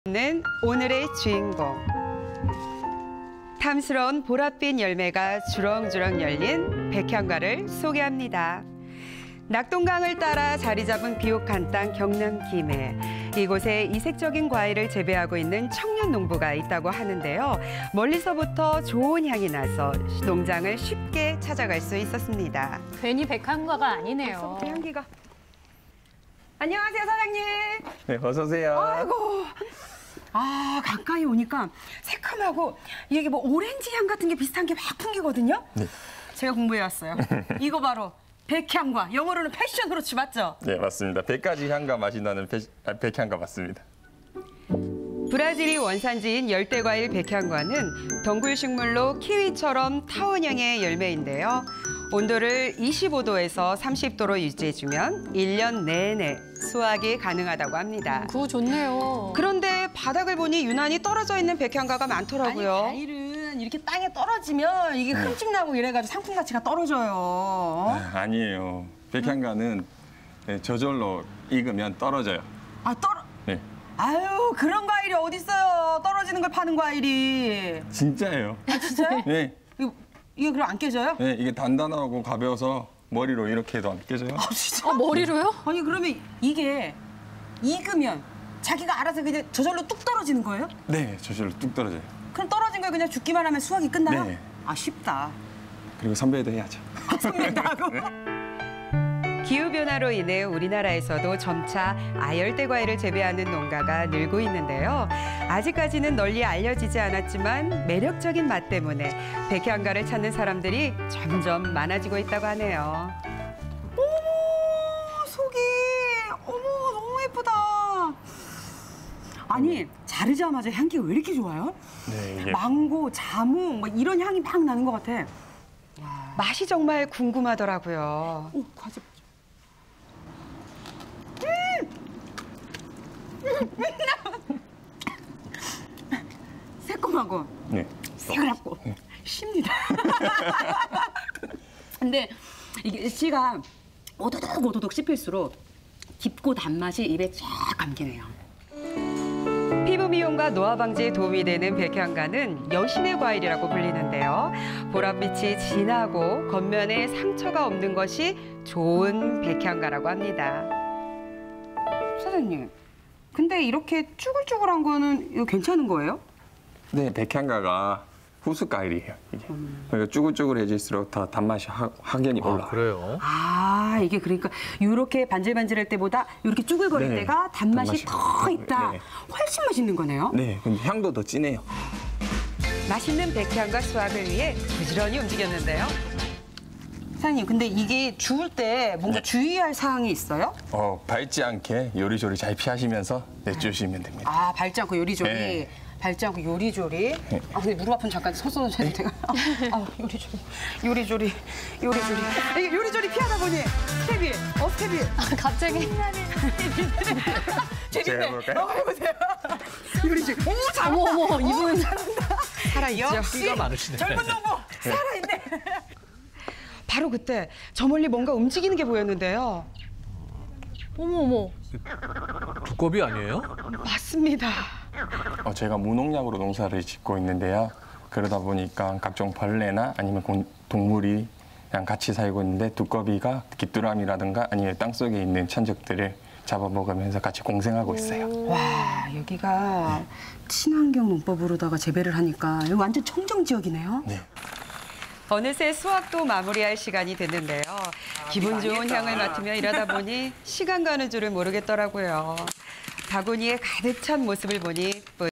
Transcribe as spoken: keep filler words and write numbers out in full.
는 오늘의 주인공. 탐스러운 보랏빛 열매가 주렁주렁 열린 백향과를 소개합니다. 낙동강을 따라 자리 잡은 비옥한 땅 경남 김해. 이곳에 이색적인 과일을 재배하고 있는 청년 농부가 있다고 하는데요. 멀리서부터 좋은 향이 나서 농장을 쉽게 찾아갈 수 있었습니다. 괜히 백향과가 아니네요. 벌써부터 향기가. 안녕하세요, 사장님. 네, 어서 오세요. 아이고. 아, 가까이 오니까 새콤하고 이게 뭐 오렌지 향 같은 게 비슷한 게 막 풍기거든요. 네. 제가 공부해 왔어요. 이거 바로 백향과, 영어로는 패션으로치 맞죠? 네, 맞습니다. 백 가지 향과 맛이 나는 백, 아, 백향과 맞습니다. 브라질이 원산지인 열대과일 백향과는 덩굴식물로 키위처럼 타원형의 열매인데요. 온도를 이십오 도에서 삼십 도로 유지해주면 일 년 내내 수확이 가능하다고 합니다. 그거 좋네요. 그런데 바닥을 보니 유난히 떨어져 있는 백향과가 많더라고요. 아니, 과일은 이렇게 땅에 떨어지면 이게 흠집 나고 이래가지고 상품 가치가 떨어져요. 아, 아니에요. 백향과는 네, 저절로 익으면 떨어져요. 아, 떨어... 네, 아유, 그런 과일이 어딨어요. 떨어지는 걸 파는 과일이. 진짜예요. 아, 진짜요? 네, 이거, 이게 그럼 안 깨져요? 네, 이게 단단하고 가벼워서 머리로 이렇게 해도 안 깨져요. 아, 진짜? 아, 머리로요? 아니, 그러면 이게 익으면 자기가 알아서 그냥 저절로 뚝 떨어지는 거예요? 네, 저절로 뚝 떨어져요. 그럼 떨어진 걸 그냥 죽기만 하면 수확이 끝나요? 네. 아, 쉽다. 그리고 선배도 해야죠. 선배도 하고. 기후변화로 인해 우리나라에서도 점차 아열대 과일을 재배하는 농가가 늘고 있는데요. 아직까지는 널리 알려지지 않았지만 매력적인 맛 때문에 백향과를 찾는 사람들이 점점 많아지고 있다고 하네요. 어머, 속이. 어머, 너무 예쁘다. 아니, 자르자마자 향기가 왜 이렇게 좋아요? 네, 이게 망고, 자무, 뭐 이런 향이 막 나는 것 같아. 맛이 정말 궁금하더라고요. 오, 과즙. 음! 새콤하고 네, 새콤하고 쉽니다. 근데 이게 씨가 오도독 오도독 씹힐수록 깊고 단맛이 입에 쫙 감기네요. 피부 미용과 노화 방지에 도움이 되는 백향과는 여신의 과일이라고 불리는데요. 보랏빛이 진하고 겉면에 상처가 없는 것이 좋은 백향과라고 합니다. 사장님, 근데 이렇게 쭈글쭈글한 거는 이거 괜찮은 거예요? 네, 백향과가 후수 과일이에요. 이게 그러니까 쭈글쭈글해질수록 더 단맛이 하, 확연히 올라와요. 아, 그래요? 아, 이게 그러니까 이렇게 반질반질할 때보다 이렇게 쭈글거릴 네, 때가 단맛이, 단맛이 더 있다. 네. 훨씬 맛있는 거네요. 네, 근데 향도 더 진해요. 맛있는 백향과 수확을 위해 부지런히 움직였는데요. 사장님, 근데 이게 주울 때 뭔가 네. 주의할 사항이 있어요? 어, 밟지 않게 요리조리 잘 피하시면서 내주시면 됩니다. 아, 밟지 않고 요리조리. 네. 밟지 않고 요리조리. 네. 아, 근데 무릎 아픈 잠깐 서서는 해도 돼요. 아, 요리조리. 요리조리. 요리조리. 이게 요리조리 피하다 보니 스텝이. 어, 스텝이. 아, 갑자기. 제가 해볼까요? 어, 해보세요. 요리조리. 오, 잘 어머, 어머, 이분. 살아있죠? 역시 끼가 많으시네. 젊은 농부 살아있네. 바로 그때 저 멀리 뭔가 움직이는 게 보였는데요. 어머, 어머. 두꺼비 아니에요? 맞습니다. 어, 제가 무농약으로 농사를 짓고 있는데요. 그러다 보니까 각종 벌레나 아니면 공, 동물이 그냥 같이 살고 있는데 두꺼비가 귀뚜라미라든가 아니면 땅속에 있는 천적들을 잡아먹으면서 같이 공생하고 있어요. 와, 여기가 친환경 농법으로다가 재배를 하니까 여기 완전 청정 지역이네요. 네. 어느새 수확도 마무리할 시간이 됐는데요. 기분 좋은 향을 맡으며 일하다 보니 시간 가는 줄을 모르겠더라고요. 바구니에 가득 찬 모습을 보니